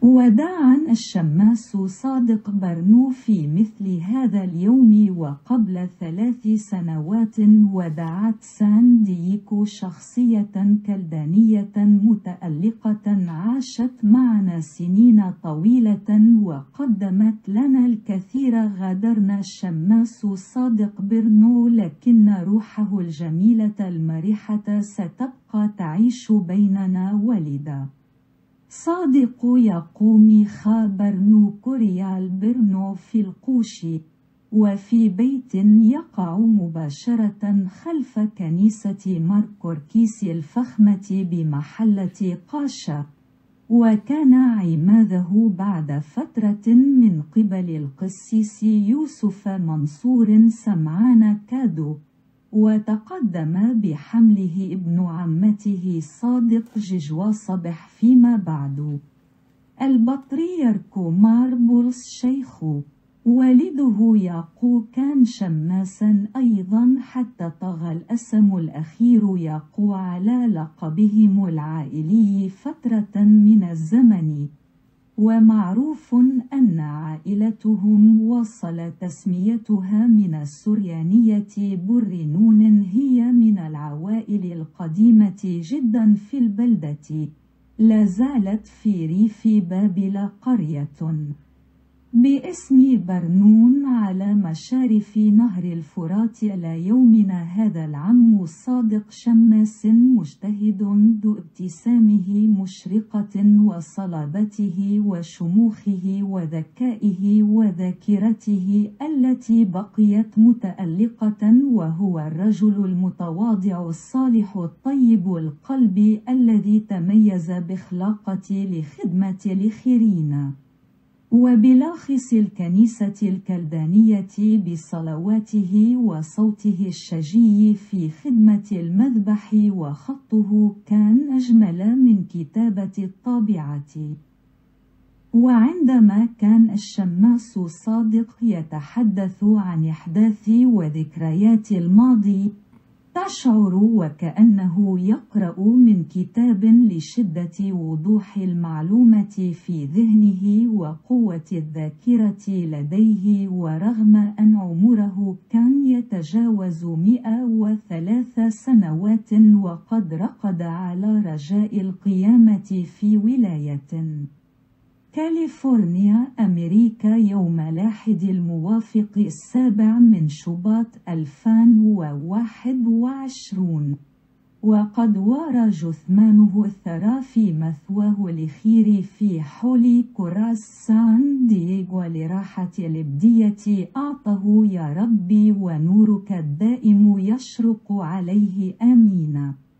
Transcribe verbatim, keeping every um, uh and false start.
وداعا الشماس صادق برنو في مثل هذا اليوم وقبل ثلاث سنوات ودعت سان دييكو شخصية كلدانية متألقة عاشت معنا سنين طويلة وقدمت لنا الكثير. غادرنا الشماس صادق برنو لكن روحه الجميلة المرحة ستبقى تعيش بيننا. ولد صادق يقوم خا برنو كوريال برنو في القوشي، وفي بيت يقع مباشرة خلف كنيسة ماركوركيس الفخمة بمحلة قاشا، وكان عماده بعد فترة من قبل القسيس يوسف منصور سمعان كادو، وتقدم بحمله ابن عمته صادق ججوا صبح. فيما بعد البطريرك ماربولس شيخ والده ياقو كان شماسا أيضا، حتى طغى الأسم الأخير ياقو على لقبهم العائلي فترة من الزمن، ومعروف أن عائلتهم وصل تسميتها من السريانية برنون، هي من العوائل القديمة جدا في البلدة، لا زالت في ريف بابل قرية باسم برنون على مشارف نهر الفرات إلى يومنا هذا. العم صادق شماس مجتهد ذو ابتسامه مشرقة وصلابته وشموخه وذكائه وذاكرته التي بقيت متألقة، وهو الرجل المتواضع الصالح الطيب القلب الذي تميز بإخلاقه لخدمة الآخرين، وبلاخص الكنيسة الكلدانية بصلواته وصوته الشجي في خدمة المذبح، وخطه كان أجمل من كتابة الطابعة. وعندما كان الشماس صادق يتحدث عن أحداث وذكريات الماضي تشعر وكأنه يقرأ من كتاب لشدة وضوح المعلومة في ذهنه وقوة الذاكرة لديه، ورغم أن عمره كان يتجاوز مئة وثلاث سنوات وقد رقد على رجاء القيامة في ولاية كاليفورنيا أمريكا يوم الأحد الموافق السابع من شباط ألفين وواحد وعشرين، وقد وارى جثمانه الثرى في مثواه الأخير في حول كراس سان دييغو لراحة الأبدية. أعطه يا ربي ونورك الدائم يشرق عليه، آمين.